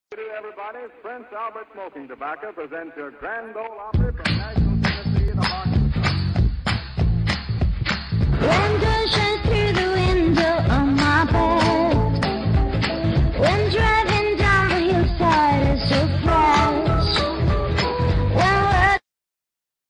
Everybody, Prince Albert Smoking Tobacco presents your Grand Ole Opry from National